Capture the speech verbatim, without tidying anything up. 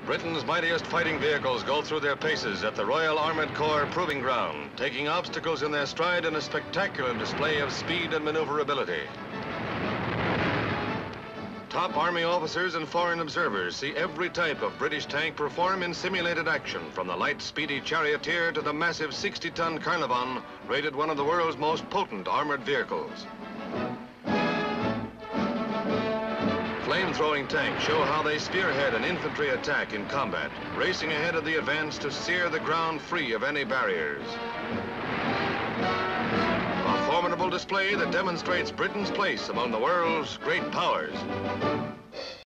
Britain's mightiest fighting vehicles go through their paces at the Royal Armoured Corps Proving Ground, taking obstacles in their stride in a spectacular display of speed and maneuverability. Top Army officers and foreign observers see every type of British tank perform in simulated action, from the light, speedy charioteer to the massive sixty ton Carnarvon, rated one of the world's most potent armored vehicles. Flame-throwing tanks show how they spearhead an infantry attack in combat, racing ahead of the advance to sear the ground free of any barriers. A formidable display that demonstrates Britain's place among the world's great powers.